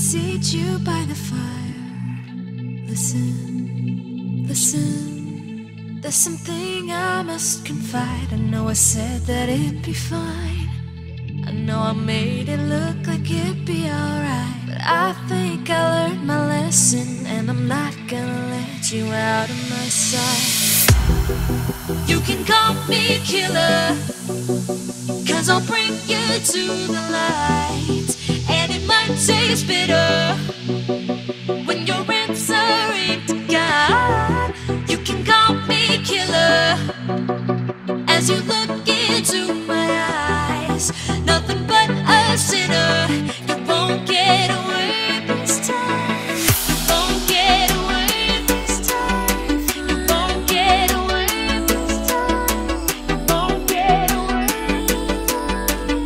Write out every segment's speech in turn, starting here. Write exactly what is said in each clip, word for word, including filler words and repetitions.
seat you by the fire. Listen, listen. There's something I must confide. I know I said that it'd be fine. I know I made it look like it'd be alright, but I think I learned my lesson, and I'm not gonna let you out of my sight. You can call me killer, 'cause I'll bring you to the light. And it might taste bitter when you're answering to God. You can call me killer as you look into my eyes. Nothing but a sinner. You won't get away this time. You won't get away this time. You won't get away this time. You won't get away this time.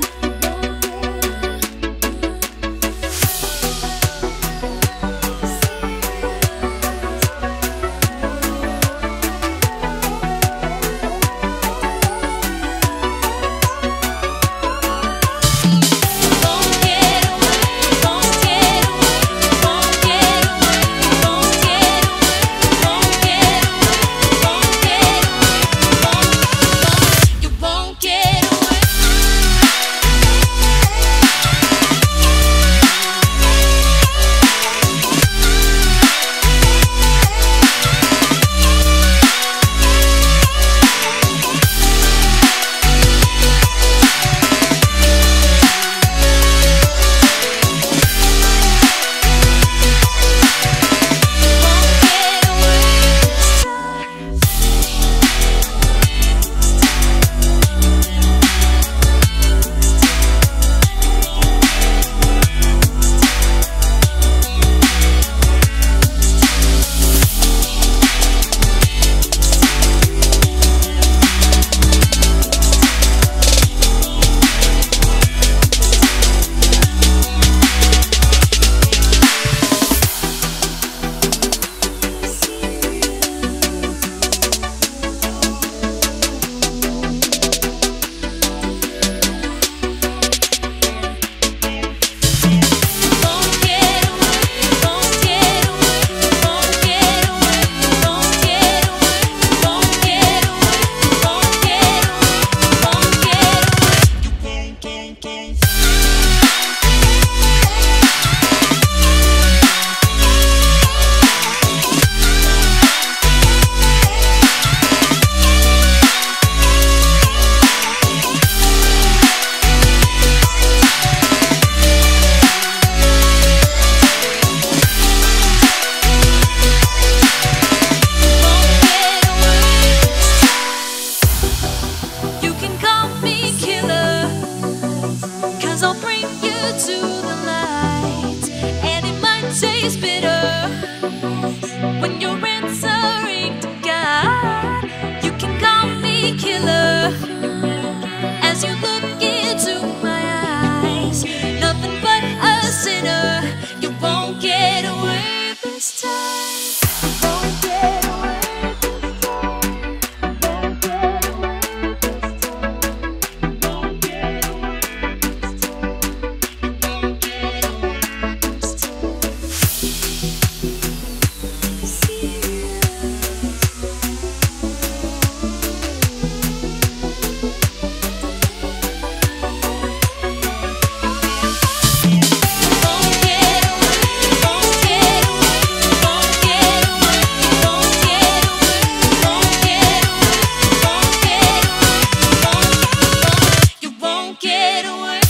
I'll bring you to the light, and it might taste bitter when you're answering to God. You can call me killer as you look into my eyes. Nothing but a sinner. You won't get away this time. You won't get away this time. You won't get away this time. You won't get away. Get away.